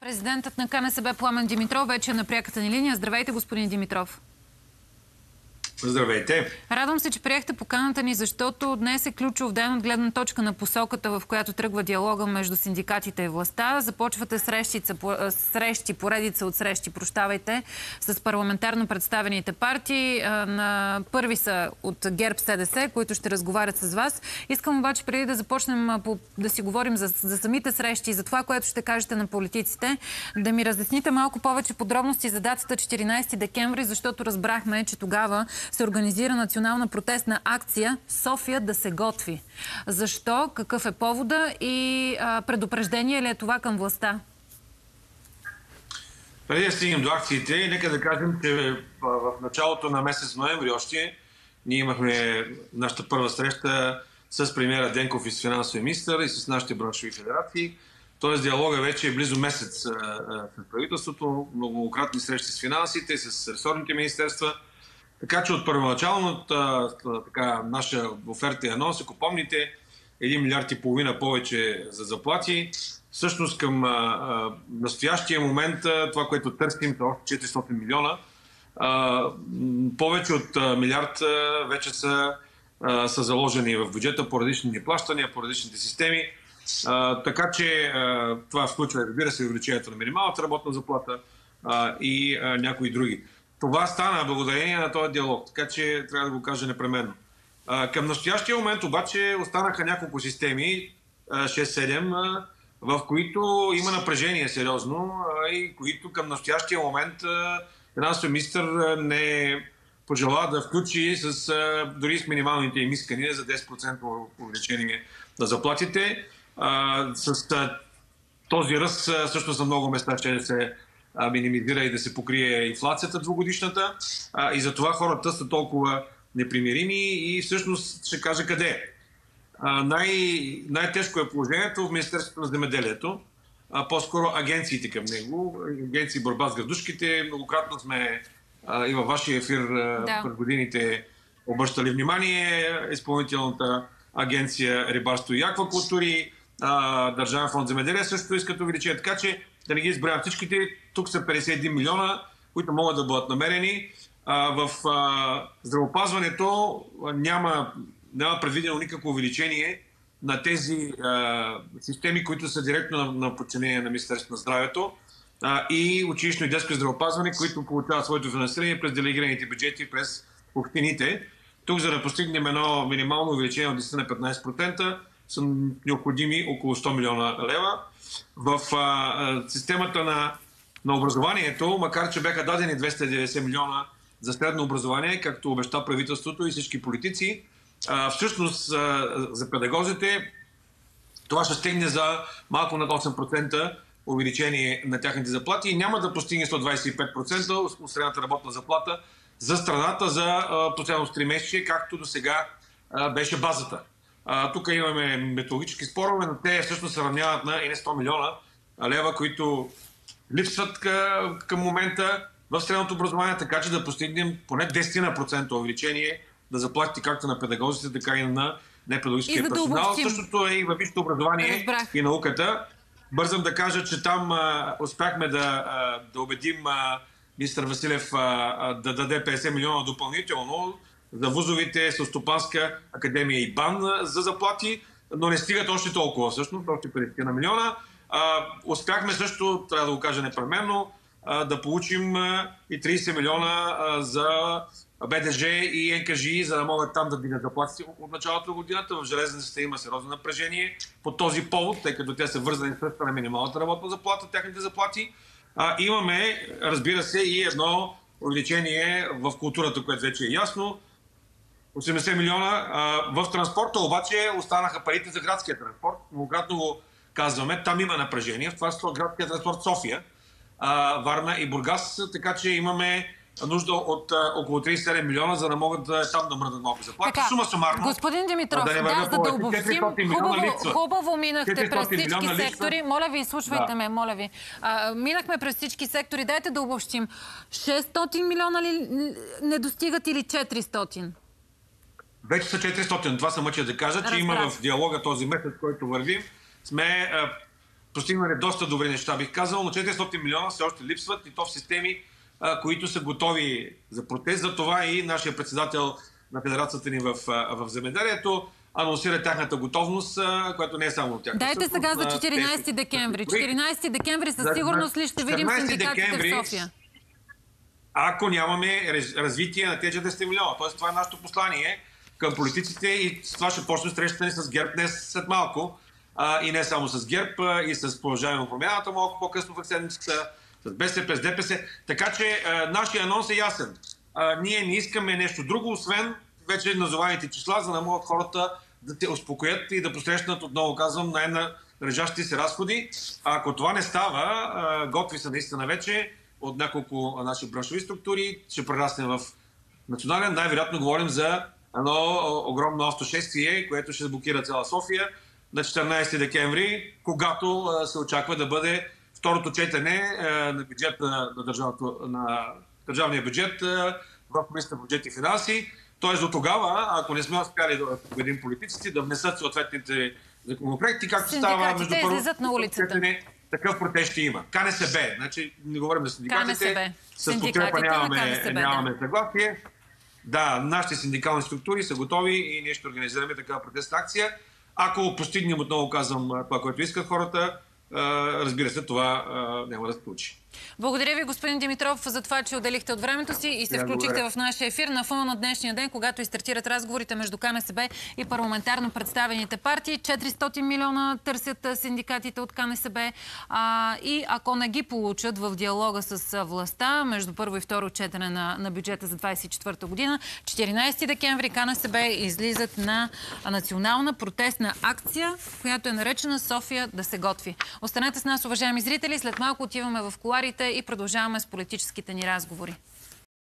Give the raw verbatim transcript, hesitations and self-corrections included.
Президентът на КНСБ Пламен Димитров вече е на пряката ни линия. Здравейте, господин Димитров. Здравейте! Радвам се, че приехте поканата ни, защото днес е ключов ден от гледна точка на посоката, в която тръгва диалога между синдикатите и властта. Започвате срещица, срещи, поредица от срещи, прощавайте, с парламентарно представените партии. На първи са от ГЕРБ СДС, които ще разговарят с вас. Искам обаче, преди да започнем да си говорим за, за самите срещи и за това, което ще кажете на политиците, да ми разясните малко повече подробности за датата четиринайсети декември, защото разбрахме, че тогава се организира национална протестна акция София да се готви. Защо? Какъв е повода и а, предупреждение ли е това към властта? Преди да стигнем до акциите, нека да кажем, че в началото на месец ноември още ние имахме нашата първа среща с премиера Денков и с финансовия министър и с нашите браншови федерации. Тоест диалога вече е близо месец с правителството, многократни срещи с финансите, с ресорните министерства. Така че от първоначалната така, наша оферта и анонс, ако помните, един милиард и половина повече за заплати. Всъщност към а, а, настоящия момент а, това, което търсим, това четиристотин милиона, а, повече от а, милиард а, вече са, а, са заложени в бюджета по различни плащания, по различните системи. А, така че а, това включва, разбира се, увеличението на минималната работна заплата а, и а, някои други. Това стана благодарение на този диалог, така че трябва да го кажа непременно. А, към настоящия момент обаче останаха няколко системи, шест-седем, в които има напрежение сериозно а, и които към настоящия момент финансовия министър не пожела да включи с, а, дори с минималните им искания за десет процента увеличение на заплатите. А, с а, този ръст всъщност на много места ще се минимизира и да се покрие инфлацията двугодишната. А, и затова хората са толкова непримирими и всъщност ще кажа къде е. Най- най-тежко е положението в Министерството на земеделието, а, по-скоро агенциите към него, агенции борба с градушките. Многократно сме а, и във вашия ефир да. пред годините обръщали внимание. Изпълнителната агенция рибарство и аквакултури, а, Държавен фонд земеделие също искат увеличение. Така че да не ги изброявам всичките, тук са петдесет и един милиона, които могат да бъдат намерени. А, в а, здравеопазването няма, няма предвидено никакво увеличение на тези а, системи, които са директно на, на подчинение на Министерството на здравето а, и училищно и детско здравеопазване, които получават своето финансиране през делегираните бюджети през общините. Тук, за да постигнем едно минимално увеличение от десет на петнайсет процента, са необходими около сто милиона лева. В а, системата на, на образованието, макар че бяха дадени двеста и деветдесет милиона за средно образование, както обеща правителството и всички политици, а, всъщност а, за педагозите това ще стигне за малко над осем процента увеличение на тяхните заплати и няма да постигне сто двайсет и пет процента от средната работна заплата за страната за последното тримесечие, както до сега беше базата. А, тук имаме методологически спорове, но те всъщност се равняват на и сто милиона лева, които липсват къ, към момента в средното образование, така че да постигнем поне десет процента увеличение да заплатите както на педагозите, така и на непедагогическия да персонал. Същото е и във висшето образование Разбрах. и науката. Бързам да кажа, че там а, успяхме да, а, да убедим а, министър Василев а, а, да даде петдесет милиона допълнително за вузовите, Селскостопанска академия и БАН за заплати, но не стигат още толкова всъщност, още петдесет на милиона. А, успяхме също, трябва да го кажа непременно, а, да получим а, и трийсет милиона а, за БДЖ и НКЖИ, за да могат там да дигнат заплатите от началото на годината. В железницата има сериозно напрежение по този повод, тъй като те са вързани с на минималната работна заплата, тяхните заплати. А, имаме, разбира се, и едно увеличение в културата, което вече е ясно. осемдесет милиона. В транспорта обаче останаха парите за градския транспорт. Многократно го казваме. Там има напрежение. В това са градския транспорт София, Варна и Бургас. Така че имаме нужда от около трийсет и седем милиона, за да могат да, там да мръдат малко заплати. Сума сумарно. Господин Димитров, да, да, за да обобщим, хубаво, хубаво минахте през всички сектори. Моля ви, слушвайте да. ме, моля ви. А, минахме през всички сектори. Дайте да обобщим. шестстотин милиона ли не достигат или четиристотин? Вече са четиристотин. Това се мъча да кажа, че Разбрах. има в диалога този месец, който вървим, сме а, постигнали доста добри неща, бих казал, но четиристотин милиона все още липсват и то в системи, а, които са готови за протест. За това и нашия председател на федерацията ни в, в земеделието анонсира тяхната готовност, която не е само от тях. Дайте сега за четиринайсети декември. четиринайсети декември със сигурност ли ще видим синдикатите в София? Ако нямаме развитие на тези четиристотин милиона. Тоест това е нашето послание към политиците и с това ще почне срещата ни с ГЕРБ днес след малко. А, и не само с ГЕРБ, а, и с Продължаваме промяната малко по-късно в седмицата, с БСП, с ДПС. Така че а, нашия анонс е ясен. А, ние не искаме нещо друго, освен вече назованите числа, за да могат хората да те успокоят и да посрещнат, отново казвам, най-належащите си разходи. А ако това не става, а, готви са наистина вече от няколко наши браншови структури, ще прерасне в национален. Най-вероятно говорим за едно огромно автошествие, което ще блокира цяла София на четиринайсети декември, когато а, се очаква да бъде второто четене а, на бюджета на, държавното, на държавния бюджет а, в Комисията по бюджет и финанси. Тоест до тогава, ако не сме успяли да победим политиците, да внесат съответните законопроекти, както става между първо и четене, такъв протест ще има. КНСБ, значи не говорим за синдикатите, с подкрепа нямаме, нямаме да. съгласие. Да, нашите синдикални структури са готови и ние ще организираме такава протестна акция. Ако постигнем, отново казвам, това, което искат хората, разбира се, това няма да се случи. Благодаря ви, господин Димитров, за това, че отделихте от времето си и се включихте в нашия ефир на фона на днешния ден, когато изстартират разговорите между КНСБ и парламентарно представените партии. четиристотин милиона търсят синдикатите от КНСБ а, и ако не ги получат в диалога с властта между първо и второ четене на, на бюджета за двайсет и четвърта година, четиринайсети декември КНСБ излизат на национална протестна акция, която е наречена София да се готви. Останете с нас, уважаеми зрители, след малко отиваме в куларите и продължаваме с политическите ни разговори.